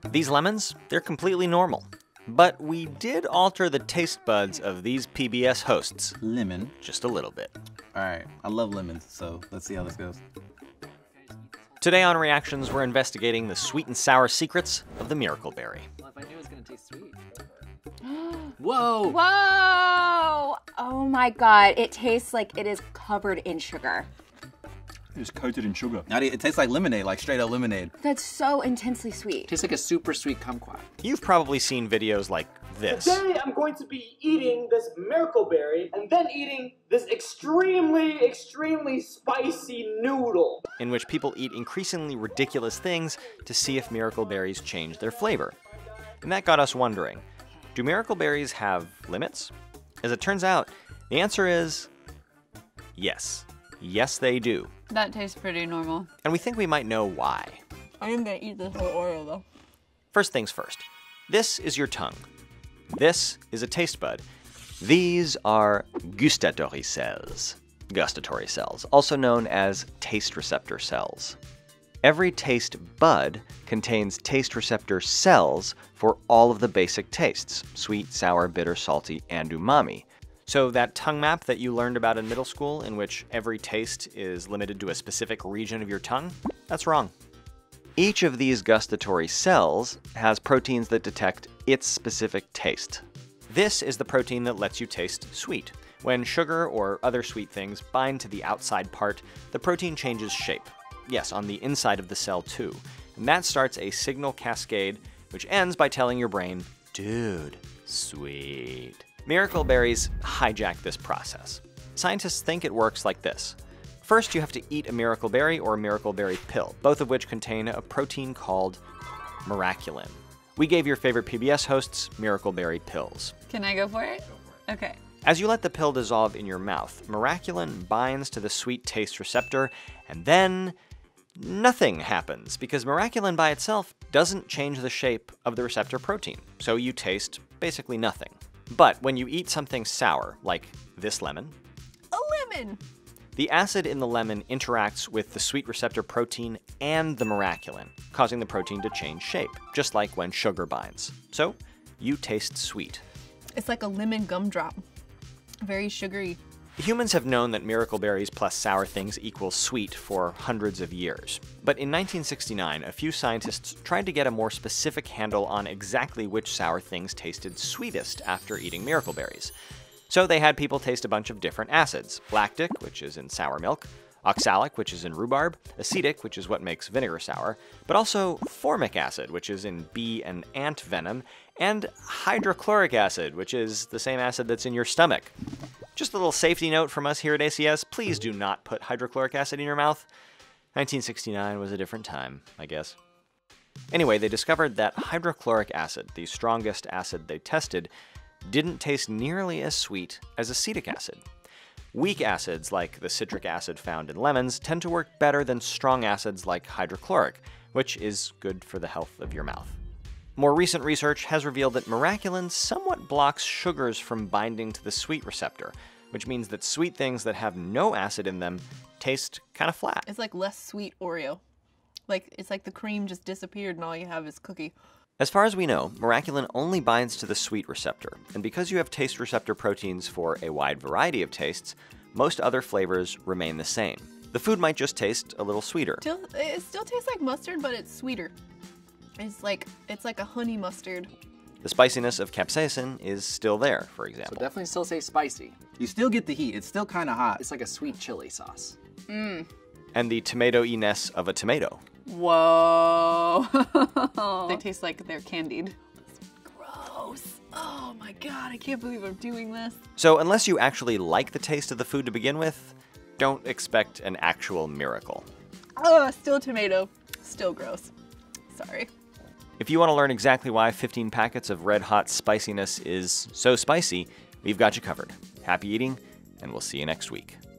These lemons, they're completely normal. But we did alter the taste buds of these PBS hosts. Lemon. Just a little bit. All right, I love lemons, so let's see how this goes. Today on Reactions, we're investigating the sweet and sour secrets of the miracle berry. Well, if I knew it was gonna taste sweet. Whoa! Whoa! Oh my god, it tastes like it is covered in sugar. It's coated in sugar. It tastes like lemonade, like straight up lemonade. That's so intensely sweet. Tastes like a super sweet kumquat. You've probably seen videos like this. Today I'm going to be eating this miracle berry and then eating this extremely spicy noodle. In which people eat increasingly ridiculous things to see if miracle berries change their flavor. And that got us wondering, do miracle berries have limits? As it turns out, the answer is yes. Yes, they do. That tastes pretty normal. And we think we might know why. I am gonna eat this whole Oreo though. First things first. This is your tongue. This is a taste bud. These are gustatory cells. Gustatory cells, also known as taste receptor cells. Every taste bud contains taste receptor cells for all of the basic tastes: sweet, sour, bitter, salty, and umami. So that tongue map that you learned about in middle school, in which every taste is limited to a specific region of your tongue, that's wrong. Each of these gustatory cells has proteins that detect its specific taste. This is the protein that lets you taste sweet. When sugar or other sweet things bind to the outside part, the protein changes shape. Yes, on the inside of the cell too. And that starts a signal cascade, which ends by telling your brain, dude, sweet. Miracle berries hijack this process. Scientists think it works like this. First, you have to eat a miracle berry or a miracle berry pill, both of which contain a protein called miraculin. We gave your favorite PBS hosts miracle berry pills. Can I go for it? Okay. As you let the pill dissolve in your mouth, miraculin binds to the sweet taste receptor, and then nothing happens, because miraculin by itself doesn't change the shape of the receptor protein, so you taste basically nothing. But when you eat something sour, like this lemon, A lemon! the acid in the lemon interacts with the sweet receptor protein and the miraculin, causing the protein to change shape, just like when sugar binds. So you taste sweet. It's like a lemon gumdrop. Very sugary. Humans have known that miracle berries plus sour things equals sweet for hundreds of years. But in 1969, a few scientists tried to get a more specific handle on exactly which sour things tasted sweetest after eating miracle berries. So they had people taste a bunch of different acids: lactic, which is in sour milk, oxalic, which is in rhubarb, acetic, which is what makes vinegar sour, but also formic acid, which is in bee and ant venom, and hydrochloric acid, which is the same acid that's in your stomach. Just a little safety note from us here at ACS, please do not put hydrochloric acid in your mouth. 1969 was a different time, I guess. Anyway, they discovered that hydrochloric acid, the strongest acid they tested, didn't taste nearly as sweet as acetic acid. Weak acids, like the citric acid found in lemons, tend to work better than strong acids like hydrochloric, which is good for the health of your mouth. More recent research has revealed that miraculin somewhat blocks sugars from binding to the sweet receptor, which means that sweet things that have no acid in them taste kind of flat. It's like less sweet Oreo. It's like the cream just disappeared and all you have is cookie. As far as we know, miraculin only binds to the sweet receptor, and because you have taste receptor proteins for a wide variety of tastes, most other flavors remain the same. The food might just taste a little sweeter. It still tastes like mustard, but it's sweeter. It's like a honey mustard. The spiciness of capsaicin is still there, for So example. definitely still say spicy. You still get the heat. It's still kind of hot. It's like a sweet chili sauce. Mmm. And the tomato-y-ness of a tomato. Whoa. They taste like they're candied. Gross. Oh my god, I can't believe I'm doing this. So unless you actually like the taste of the food to begin with, don't expect an actual miracle. Oh, still tomato. Still gross. Sorry. If you want to learn exactly why 15 packets of red hot spiciness is so spicy, we've got you covered. Happy eating, and we'll see you next week.